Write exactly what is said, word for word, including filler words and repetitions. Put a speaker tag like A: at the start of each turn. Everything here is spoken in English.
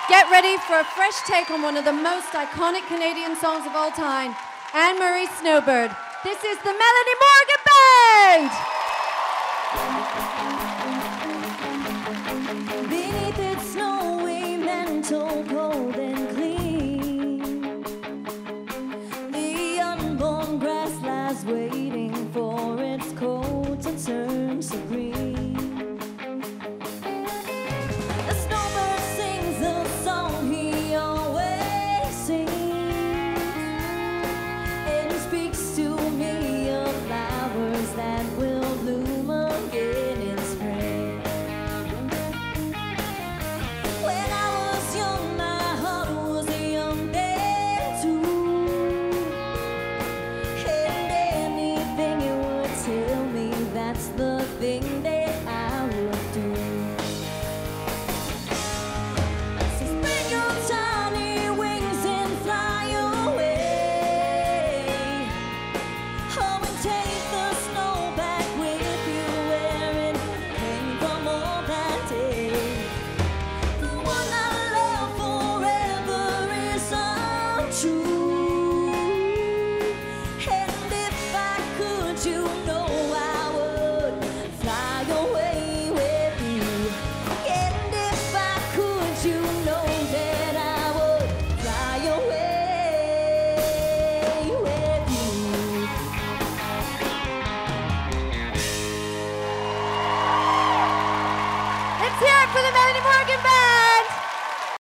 A: Get ready for a fresh take on one of the most iconic Canadian songs of all time, Anne-Marie Snowbird. This is the Melanie Morgan Band!
B: Beneath its snowy mantle cold